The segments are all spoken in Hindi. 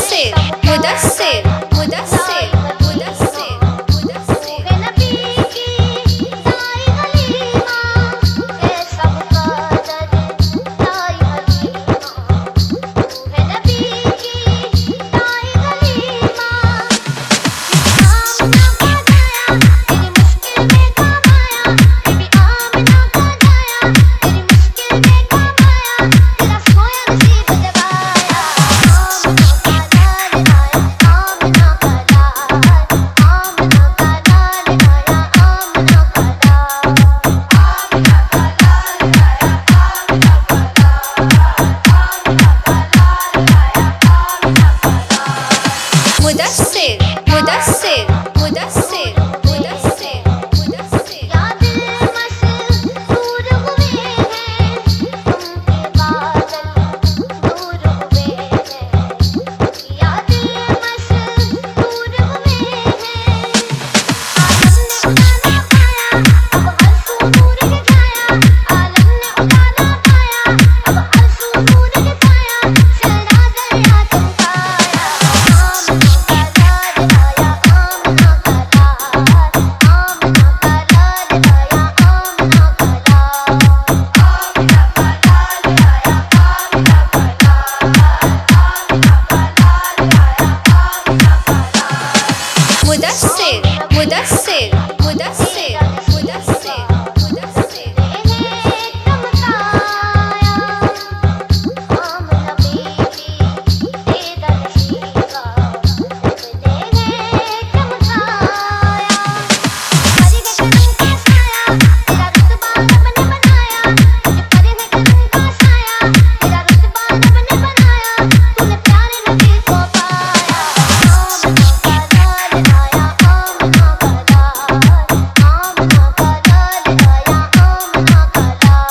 मुदस्सिर मुदस्सिर मुदस्सिर मुदस्सिर मुदस्सिर नबी की दाई हलीमा है सबका दर्द दाई हलीमा है नबी की दाई हलीमा आमना का दाया तेरी मुश्किल में काम आया बीबी आमना का दाया तेरी मुश्किल में काम आया तेरा सोया नसीब दबाया आमना का लाल आया आमना का लाल आमना का लाल आया आमना का मुदस्सिर मुदस्सिर मुदस्सिर मुदस्सिर मुदस्सिर या दिल मसरूर हुए हैं उनके बादल दूर हुए हैं या दिल मसरूर हुए हैं आलम ने उठाना पाया अब आंसू नूर दिखाया आलम ने उठाना पाया अब आंसू नूर दिखाया चला गया चमकाया आमना का लाल आया आमना का लाल आमना का लाल आया आमना का मुदस्सिर मुदस्सिर मुदस्सिर मुदस्सिर मुदस्सिर चमकाया आमना बीबी तेरा नशीबा चमकाया परी है करम का साया तेरा रुतबा रब ने बनाया परी है करम का साया तेरा रुतबा रब ने बनाया तूने प्यारे नबी को पाया आमना का लाल आया आमना का लाल आमना का लाल आया आमना का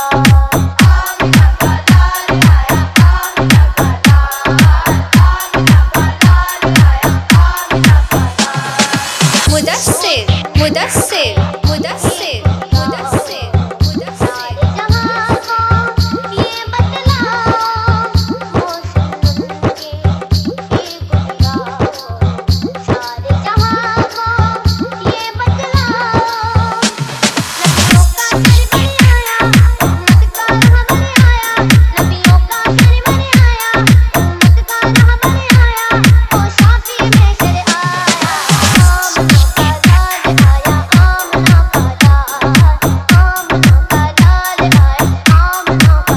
मुदस्सिर मुदस्सिर मुदस्सिर मुदस्सिर मुदस्सिर जहां को ये बतलाओ मौसम के गुनगाओ सारे जहां को ये बतलाओ नबियों का सरवर आया उम्मत का रहबर आया नबियों का सरवर आया उम्मत का रहबर आया ओ शाफी में सर आया आमना का लाल आया आमना का लाल आमना का लाल आया आमना का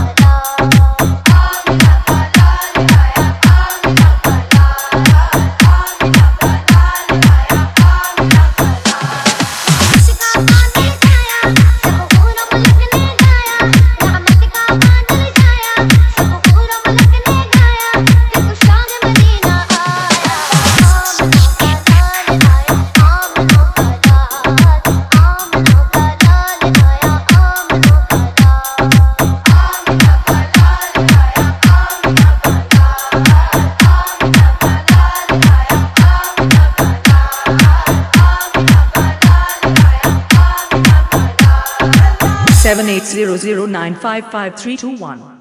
इसका बादल छाया सब पूरा मुल्क ने गाया रहमत का बादल छाया सब पूरा मुल्क ने गाया कि गुलशान मदीना आया आमना का लाल आया आमना का लाल आमना का लाल आया आमना का 7800955321